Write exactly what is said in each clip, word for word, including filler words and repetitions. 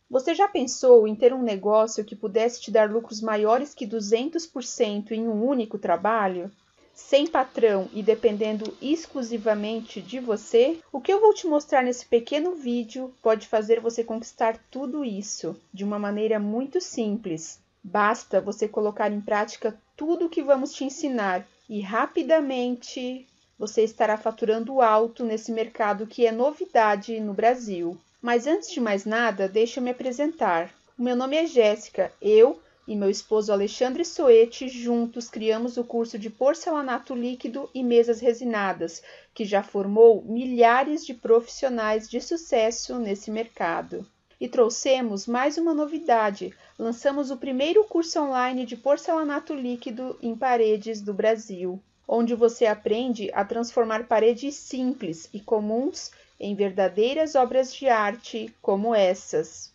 Você já pensou em ter um negócio que pudesse te dar lucros maiores que duzentos por cento em um único trabalho? Sem patrão e dependendo exclusivamente de você? O que eu vou te mostrar nesse pequeno vídeo pode fazer você conquistar tudo isso de uma maneira muito simples. Basta você colocar em prática tudo o que vamos te ensinar e rapidamente você estará faturando alto nesse mercado que é novidade no Brasil. Mas antes de mais nada, deixa eu me apresentar. O meu nome é Jéssica, eu e meu esposo Alexandre Soete juntos criamos o curso de porcelanato líquido e mesas resinadas, que já formou milhares de profissionais de sucesso nesse mercado. E trouxemos mais uma novidade: lançamos o primeiro curso online de porcelanato líquido em paredes do Brasil, onde você aprende a transformar paredes simples e comuns em verdadeiras obras de arte como essas.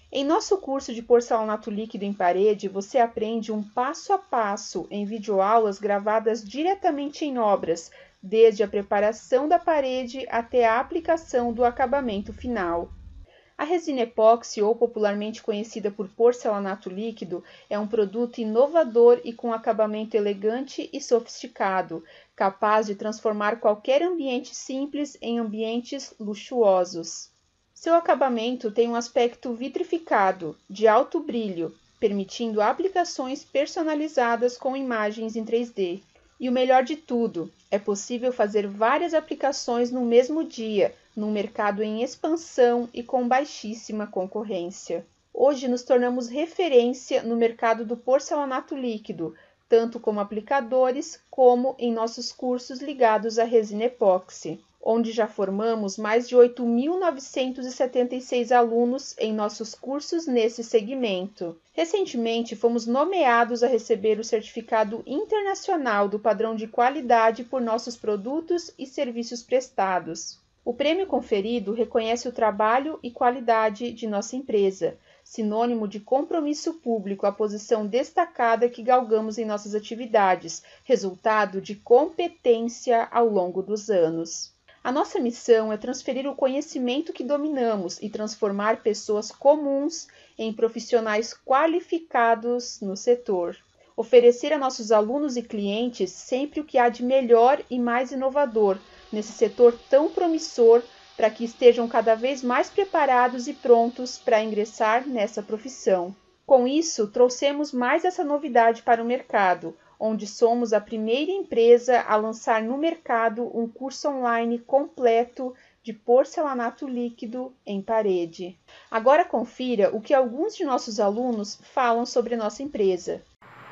Em nosso curso de porcelanato líquido em parede, você aprende um passo a passo em videoaulas gravadas diretamente em obras, desde a preparação da parede até a aplicação do acabamento final. A resina epóxi, ou popularmente conhecida por porcelanato líquido, é um produto inovador e com acabamento elegante e sofisticado, capaz de transformar qualquer ambiente simples em ambientes luxuosos. Seu acabamento tem um aspecto vitrificado, de alto brilho, permitindo aplicações personalizadas com imagens em três D. E o melhor de tudo, é possível fazer várias aplicações no mesmo dia, num mercado em expansão e com baixíssima concorrência. Hoje nos tornamos referência no mercado do porcelanato líquido, tanto como aplicadores como em nossos cursos ligados à resina epóxi, onde já formamos mais de oito mil novecentos e setenta e seis alunos em nossos cursos nesse segmento. Recentemente, fomos nomeados a receber o certificado internacional do padrão de qualidade por nossos produtos e serviços prestados. O prêmio conferido reconhece o trabalho e qualidade de nossa empresa, sinônimo de compromisso público à posição destacada que galgamos em nossas atividades, resultado de competência ao longo dos anos. A nossa missão é transferir o conhecimento que dominamos e transformar pessoas comuns em profissionais qualificados no setor. Oferecer a nossos alunos e clientes sempre o que há de melhor e mais inovador nesse setor tão promissor, para que estejam cada vez mais preparados e prontos para ingressar nessa profissão. Com isso, trouxemos mais essa novidade para o mercado, onde somos a primeira empresa a lançar no mercado um curso online completo de porcelanato líquido em parede. Agora confira o que alguns de nossos alunos falam sobre nossa empresa.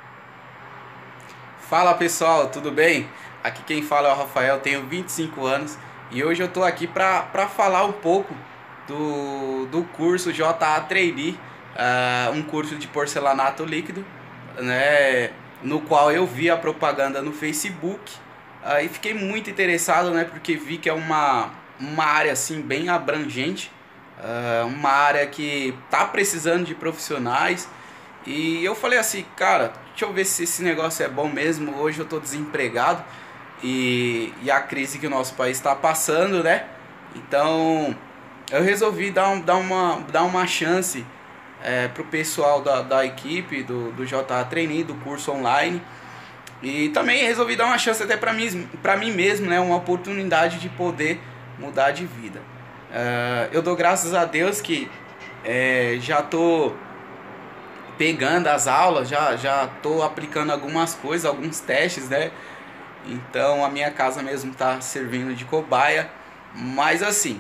Fala pessoal, tudo bem? Aqui quem fala é o Rafael, tenho vinte e cinco anos e hoje eu estou aqui para falar um pouco do, do curso J A Trainee, uh, um curso de porcelanato líquido, né, no qual eu vi a propaganda no Facebook uh, e fiquei muito interessado, né, porque vi que é uma, uma área assim, bem abrangente, uh, uma área que está precisando de profissionais. E eu falei assim, cara, deixa eu ver se esse negócio é bom mesmo. Hoje eu tô desempregado e, e a crise que o nosso país está passando, né? Então eu resolvi dar, um, dar, uma, dar uma chance é, pro pessoal da, da equipe do, do J A Trainee, do curso online. E também resolvi dar uma chance até para mim, para mim mesmo, né? Uma oportunidade de poder mudar de vida. Uh, eu dou graças a Deus que é, já tô pegando as aulas, já já tô aplicando algumas coisas, alguns testes, né? Então a minha casa mesmo tá servindo de cobaia, mas assim,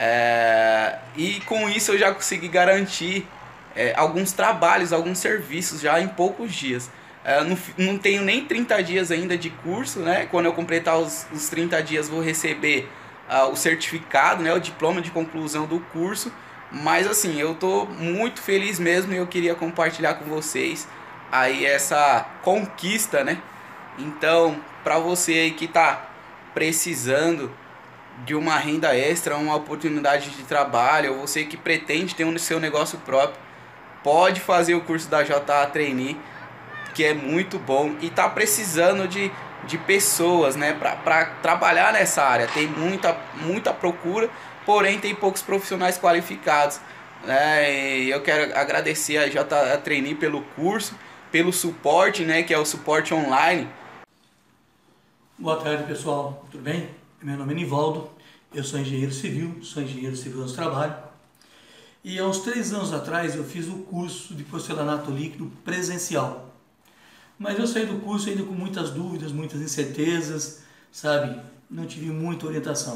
é... e com isso eu já consegui garantir é, alguns trabalhos, alguns serviços já em poucos dias. É, não, não tenho nem trinta dias ainda de curso, né? Quando eu completar os, os trinta dias vou receber uh, o certificado, né? O diploma de conclusão do curso. Mas assim, eu tô muito feliz mesmo e eu queria compartilhar com vocês aí essa conquista, né? Então, para você aí que tá precisando de uma renda extra, uma oportunidade de trabalho, ou você que pretende ter um seu negócio próprio, pode fazer o curso da J A Trainee, que é muito bom e tá precisando de, de pessoas, né, para trabalhar nessa área. Tem muita, muita procura, porém tem poucos profissionais qualificados, né? E eu quero agradecer a J A Trainee pelo curso, pelo suporte, né, que é o suporte online. Boa tarde pessoal, tudo bem? Meu nome é Nivaldo, eu sou engenheiro civil, sou engenheiro civil no trabalho. E há uns três anos atrás eu fiz o curso de porcelanato líquido presencial. Mas eu saí do curso ainda com muitas dúvidas, muitas incertezas, sabe? Não tive muita orientação.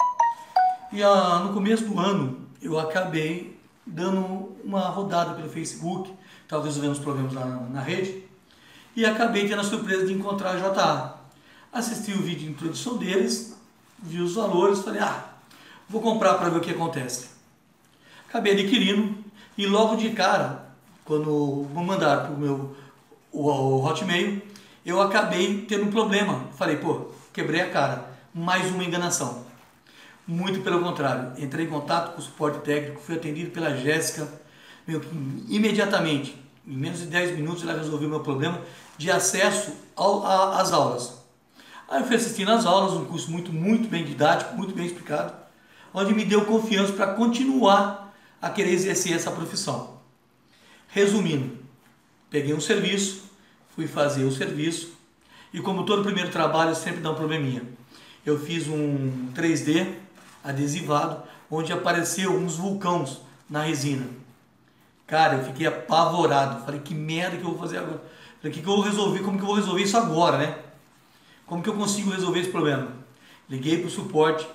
E ah, no começo do ano eu acabei dando uma rodada pelo Facebook, estava resolvendo uns problemas na, na rede, e acabei tendo a surpresa de encontrar a J A. Assisti o vídeo de introdução deles, vi os valores, falei, ah, vou comprar para ver o que acontece. Acabei adquirindo e logo de cara, quando me mandaram para o meu o, o Hotmail, eu acabei tendo um problema. Falei, pô, quebrei a cara, mais uma enganação. Muito pelo contrário, entrei em contato com o suporte técnico, fui atendido pela Jéssica, meu, imediatamente, em menos de dez minutos, ela resolveu o meu problema de acesso ao, a, às aulas. Aí eu fui assistindo às aulas, um curso muito, muito bem didático, muito bem explicado, onde me deu confiança para continuar a querer exercer essa profissão. Resumindo, peguei um serviço, fui fazer o serviço, e como todo primeiro trabalho sempre dá um probleminha. Eu fiz um três D adesivado, onde apareceu uns vulcões na resina. Cara, eu fiquei apavorado. Falei, que merda que eu vou fazer agora? Falei, que que eu vou resolver? Como que eu vou resolver isso agora, né? Como que eu consigo resolver esse problema? Liguei para o suporte,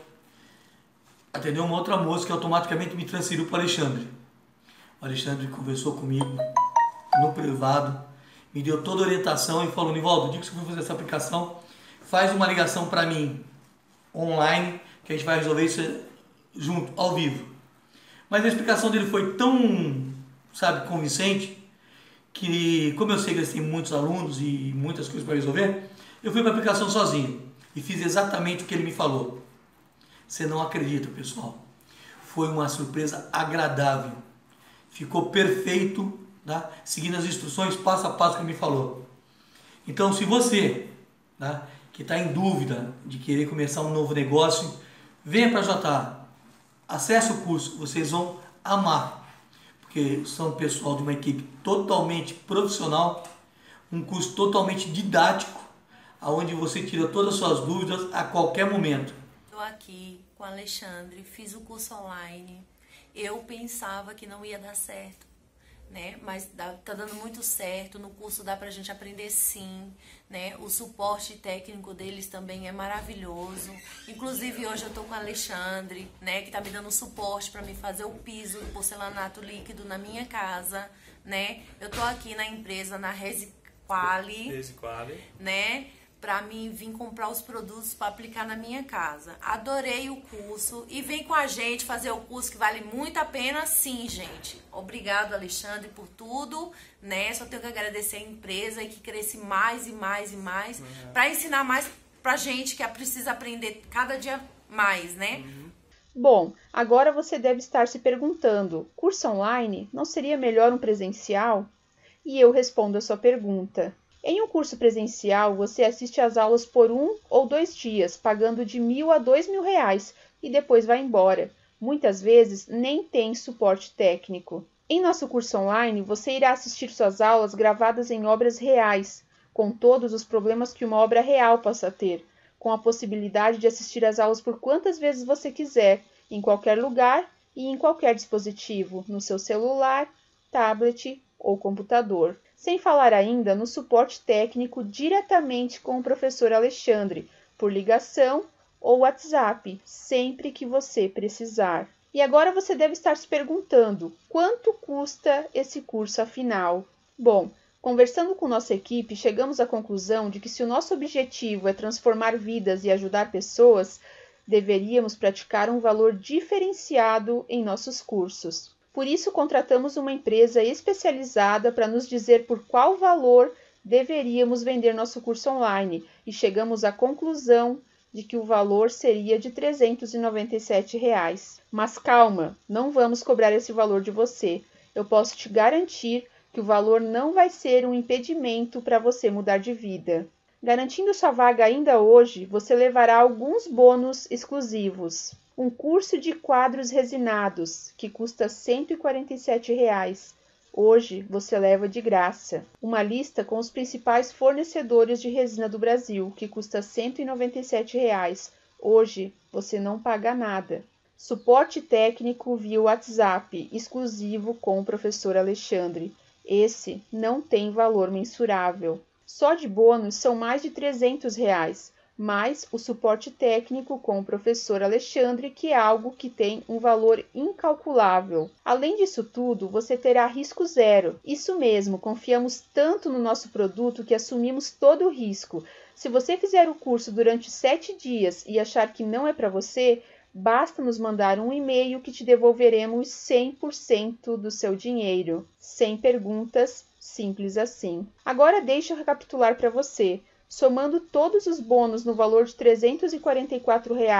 atendeu uma outra moça que automaticamente me transferiu para o Alexandre. O Alexandre conversou comigo no privado, me deu toda a orientação e falou, Nivaldo, o dia que você for fazer essa aplicação, faz uma ligação para mim online, que a gente vai resolver isso junto, ao vivo. Mas a explicação dele foi tão, sabe, convincente, que como eu sei que eles têm muitos alunos e muitas coisas para resolver, eu fui para a aplicação sozinho e fiz exatamente o que ele me falou. Você não acredita, pessoal. Foi uma surpresa agradável. Ficou perfeito, tá? Seguindo as instruções passo a passo que ele me falou. Então, se você, tá, que está em dúvida de querer começar um novo negócio, venha para a J A. Acesse o curso, vocês vão amar. Porque são pessoal de uma equipe totalmente profissional, um curso totalmente didático, onde você tira todas as suas dúvidas a qualquer momento. Estou aqui com o Alexandre, fiz o curso online. Eu pensava que não ia dar certo, né? Mas dá, tá dando muito certo. No curso dá pra gente aprender sim, né? O suporte técnico deles também é maravilhoso. Inclusive hoje eu tô com o Alexandre, né? Que tá me dando suporte para me fazer o piso do porcelanato líquido na minha casa, né? Eu tô aqui na empresa, na Resiquali, Resiquali, né? Para mim vir comprar os produtos para aplicar na minha casa. Adorei o curso e vem com a gente fazer o curso que vale muito a pena, sim, gente. Obrigado, Alexandre, por tudo, né? Só tenho que agradecer a empresa e que cresce mais e mais e mais, uhum, para ensinar mais pra gente que precisa aprender cada dia mais, né? Uhum. Bom, agora você deve estar se perguntando, curso online não seria melhor um presencial? E eu respondo a sua pergunta. Em um curso presencial, você assiste às aulas por um ou dois dias, pagando de mil a dois mil reais e depois vai embora. Muitas vezes nem tem suporte técnico. Em nosso curso online, você irá assistir suas aulas gravadas em obras reais, com todos os problemas que uma obra real possa ter, com a possibilidade de assistir às aulas por quantas vezes você quiser, em qualquer lugar e em qualquer dispositivo, no seu celular, tablet ou computador. Sem falar ainda no suporte técnico diretamente com o professor Alexandre, por ligação ou WhatsApp, sempre que você precisar. E agora você deve estar se perguntando, quanto custa esse curso afinal? Bom, conversando com nossa equipe, chegamos à conclusão de que se o nosso objetivo é transformar vidas e ajudar pessoas, deveríamos praticar um valor diferenciado em nossos cursos. Por isso, contratamos uma empresa especializada para nos dizer por qual valor deveríamos vender nosso curso online e chegamos à conclusão de que o valor seria de trezentos e noventa e sete reais. Mas calma, não vamos cobrar esse valor de você. Eu posso te garantir que o valor não vai ser um impedimento para você mudar de vida. Garantindo sua vaga ainda hoje, você levará alguns bônus exclusivos. Um curso de quadros resinados, que custa cento e quarenta e sete reais. Hoje você leva de graça. Uma lista com os principais fornecedores de resina do Brasil, que custa cento e noventa e sete reais. Hoje você não paga nada. Suporte técnico via WhatsApp, exclusivo com o professor Alexandre. Esse não tem valor mensurável. Só de bônus são mais de trezentos reais. Mais o suporte técnico com o professor Alexandre, que é algo que tem um valor incalculável. Além disso tudo, você terá risco zero. Isso mesmo, confiamos tanto no nosso produto que assumimos todo o risco. Se você fizer o curso durante sete dias e achar que não é para você, basta nos mandar um e-mail que te devolveremos cem por cento do seu dinheiro. Sem perguntas, simples assim. Agora deixa eu recapitular para você. Somando todos os bônus no valor de trezentos e quarenta e quatro reais,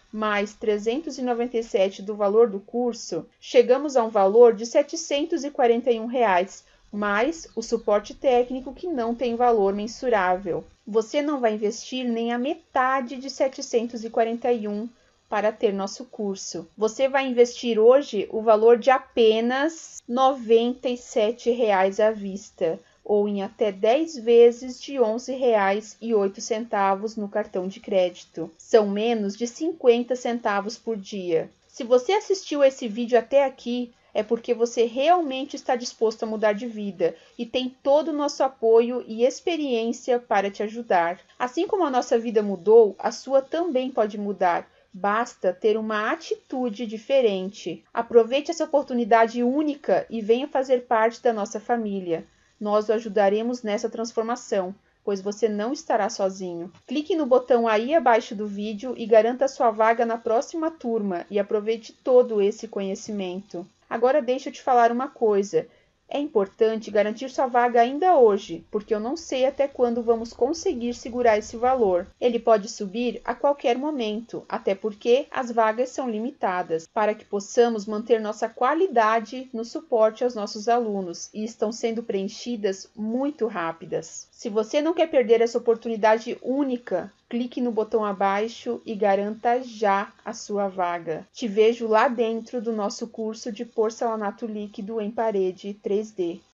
mais trezentos e noventa e sete do valor do curso, chegamos a um valor de setecentos e quarenta e um reais, mais o suporte técnico que não tem valor mensurável. Você não vai investir nem a metade de setecentos e quarenta e um para ter nosso curso. Você vai investir hoje o valor de apenas noventa e sete reais à vista, ou em até dez vezes de onze reais e oito centavos no cartão de crédito. São menos de cinquenta centavos por dia. Se você assistiu esse vídeo até aqui, é porque você realmente está disposto a mudar de vida e tem todo o nosso apoio e experiência para te ajudar. Assim como a nossa vida mudou, a sua também pode mudar. Basta ter uma atitude diferente. Aproveite essa oportunidade única e venha fazer parte da nossa família. Nós o ajudaremos nessa transformação, pois você não estará sozinho. Clique no botão aí abaixo do vídeo e garanta sua vaga na próxima turma e aproveite todo esse conhecimento. Agora deixa eu te falar uma coisa. É importante garantir sua vaga ainda hoje, porque eu não sei até quando vamos conseguir segurar esse valor. Ele pode subir a qualquer momento, até porque as vagas são limitadas, para que possamos manter nossa qualidade no suporte aos nossos alunos e estão sendo preenchidas muito rápidas. Se você não quer perder essa oportunidade única, clique no botão abaixo e garanta já a sua vaga. Te vejo lá dentro do nosso curso de porcelanato líquido em parede três D.